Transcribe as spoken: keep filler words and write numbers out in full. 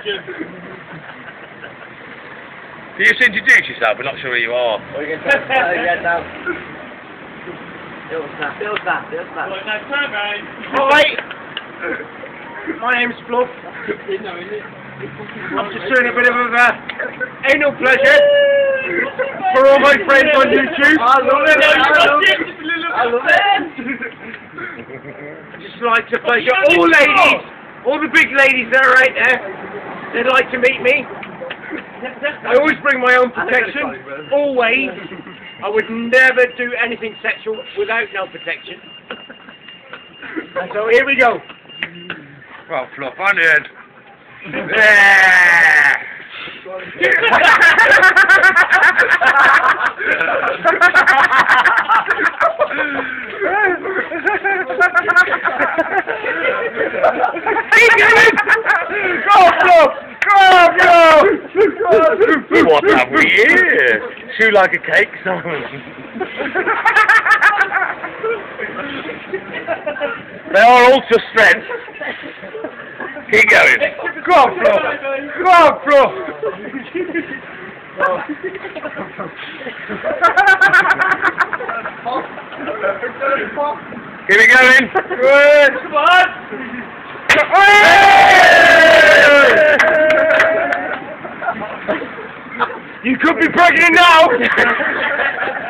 Can you just introduce yourself? We're not sure who you are. What are you going to say again now? Still snap, still snap, still snap. Alright! My name's Fluff. I'm just doing a bit of a uh, anal pleasure for all my friends on YouTube. I love it, I love it. I love it. I just like to pleasure all ladies, all the big ladies that are out there. They'd like to meet me. I always bring my own protection, always. I would never do anything sexual without no protection. So here we go. Well, Fluff, on your head. Yeah. Keep going! Go, Fluff! Go, go! What have we here? Chew like a cake, Simon. They are ultra strength. Keep going. Go on, Fluff! Go on, Fluff! Keep it going. Good! Come on! You could be pregnant now!